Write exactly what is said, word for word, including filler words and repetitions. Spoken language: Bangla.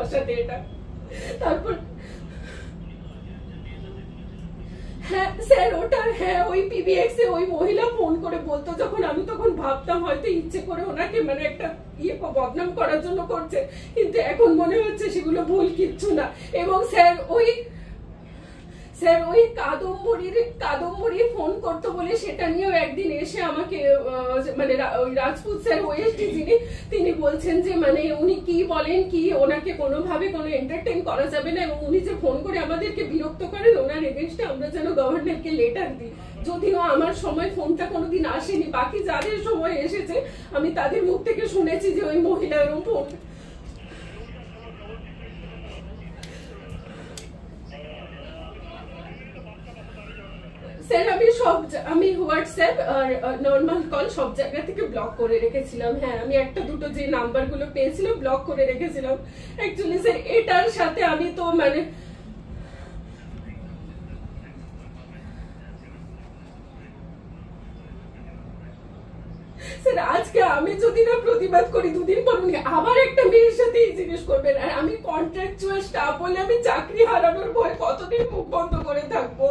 সাথে এটা। তারপর হ্যাঁ স্যার ওটা হ্যাঁ ওই পিবিএক্স এ ওই মহিলা ফোন করে বলতো যখন, আমি তখন ভাবতাম হয়তো ইচ্ছে করে ওনাকে মানে একটা ইয়ে বদনাম করার জন্য করছে, কিন্তু এখন মনে হচ্ছে সেগুলো ভুল কিচ্ছু না। এবং স্যার ওই স্যার ওই কাদম্বরীর কাদম্বরী ফোন করতো বলে সেটা নিয়েও একদিন এসে আমাকে মানে ওই রাজপুত স্যার ওএসডি যিনি তিনি বলছেন যে মানে উনি কি বলেন কি ওনাকে কোনোভাবে কোনো এন্টারটেইন করা যাবে না, এবং উনি যে ফোন করে আমাদেরকে বিরক্ত করেন ওনার এগেইনস্টে আমরা যেন গভর্নরকে লেটার দিই। যদিও আমার সময় ফোনটা কোনোদিন আসেনি, বাকি যাদের সময় এসেছে আমি তাদের মুখ থেকে শুনেছি যে ওই মহিলা এরকম ফোন। স্যার আমি সব আমি হোয়াটসঅ্যাপ আর নর্মাল কল সব জায়গা থেকে ব্লক করে রেখেছিলাম। হ্যাঁ আমি একটা দুটো যে নাম্বার গুলো পেয়েছিলাম ব্লক করে রেখেছিলাম। অ্যাকচুয়ালি স্যার এটার সাথে আমি তো মানে স্যার আজকে আমি যদি না প্রতিবাদ করি দুদিন পর উনি আবার একটা মেয়ের সাথে এই জিনিস করবেন, আর আমি কন্ট্রাকচুয়াল স্টাফ বলে আমি চাকরি হারানোর ভয় কতদিন মুখ বন্ধ করে থাকবো।